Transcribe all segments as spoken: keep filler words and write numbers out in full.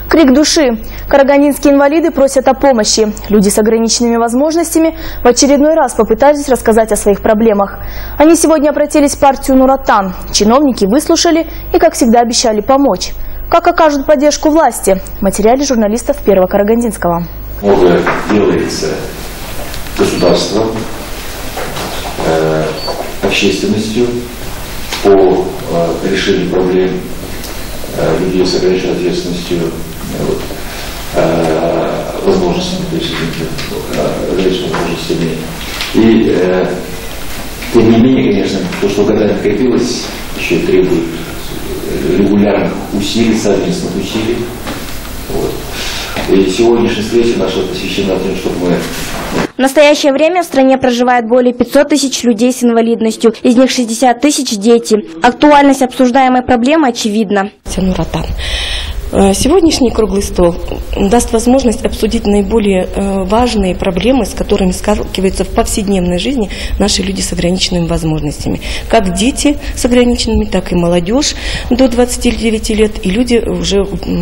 Крик души. Карагандинские инвалиды просят о помощи. Люди с ограниченными возможностями в очередной раз попытались рассказать о своих проблемах. Они сегодня обратились в партию Нур-Отан. Чиновники выслушали и, как всегда, обещали помочь. Как окажут поддержку власти? В материале журналистов Первого Карагандинского. Многое делается государством, э, общественностью по э, решению проблем э, людей с ограниченной ответственностью, э, вот, э, возможностями, то есть э, ограниченными возможностями. И э, тем не менее, конечно, то, что годами накопилось, еще требует регулярных усилий, совместных усилий. Вот. И сегодняшняя встреча наша посвящена тому, чтобы мы... В настоящее время в стране проживает более пятисот тысяч людей с инвалидностью, из них шестьдесят тысяч – дети. Актуальность обсуждаемой проблемы очевидна. Нур-Отан. Сегодняшний круглый стол даст возможность обсудить наиболее важные проблемы, с которыми сталкиваются в повседневной жизни наши люди с ограниченными возможностями. Как дети с ограниченными, так и молодежь до двадцати девяти лет, и люди, уже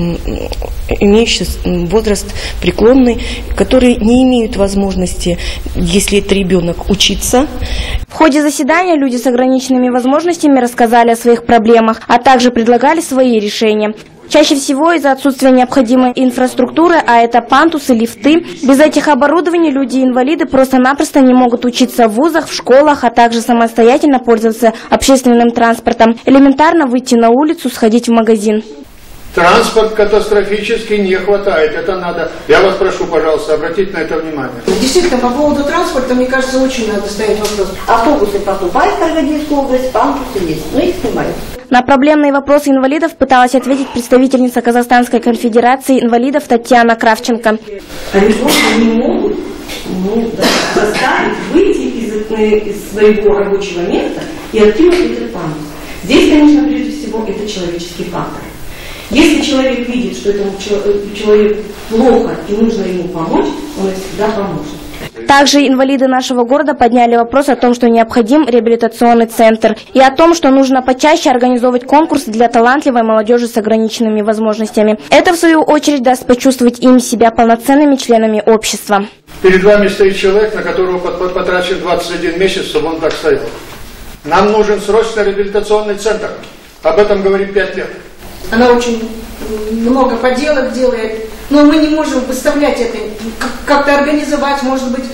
имеющие возраст преклонный, которые не имеют возможности, если это ребенок, учиться. В ходе заседания люди с ограниченными возможностями рассказали о своих проблемах, а также предлагали свои решения. Чаще всего из-за отсутствия необходимой инфраструктуры, а это пандусы, лифты. Без этих оборудований люди-инвалиды просто-напросто не могут учиться в вузах, в школах, а также самостоятельно пользоваться общественным транспортом. Элементарно выйти на улицу, сходить в магазин. Транспорт катастрофически не хватает, это надо. Я вас прошу, пожалуйста, обратить на это внимание. Действительно, по поводу транспорта, мне кажется, очень надо ставить вопрос. Автобусы поступают в Карагандинскую область, пандусы есть, но их снимают. На проблемные вопросы инвалидов пыталась ответить представительница Казахстанской конфедерации инвалидов Татьяна Кравченко. Они просто не могут ну, да, заставить выйти из, из своего рабочего места и откинуть этот пандус. Здесь, конечно, прежде всего, это человеческий фактор. Если человек видит, что этому человеку плохо и нужно ему помочь, он всегда поможет. Также инвалиды нашего города подняли вопрос о том, что необходим реабилитационный центр, и о том, что нужно почаще организовывать конкурсы для талантливой молодежи с ограниченными возможностями. Это, в свою очередь, даст почувствовать им себя полноценными членами общества. Перед вами стоит человек, на которого потрачен двадцать один месяц, чтобы он так стоял. Нам нужен срочно реабилитационный центр. Об этом говорим пять лет. Она очень много поделок делает, но мы не можем выставлять это, как-то организовать, может быть,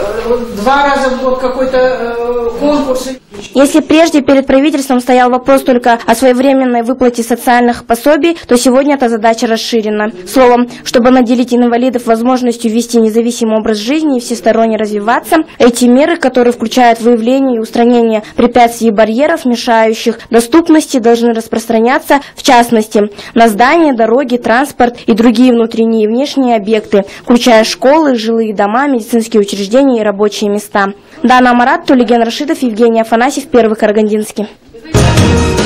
два раза в год какой-то конкурс. Если прежде перед правительством стоял вопрос только о своевременной выплате социальных пособий, то сегодня эта задача расширена. Словом, чтобы наделить инвалидов возможностью вести независимый образ жизни и всесторонне развиваться, эти меры, которые включают выявление и устранение препятствий и барьеров, мешающих доступности, должны распространяться, в частности, на здания, дороги, транспорт и другие внутренние и внешние объекты, включая школы, жилые дома, медицинские учреждения и рабочие места. Дана Марат, Тулиген Рашидов, Евгений Афанасьев, Первый Карагандинский.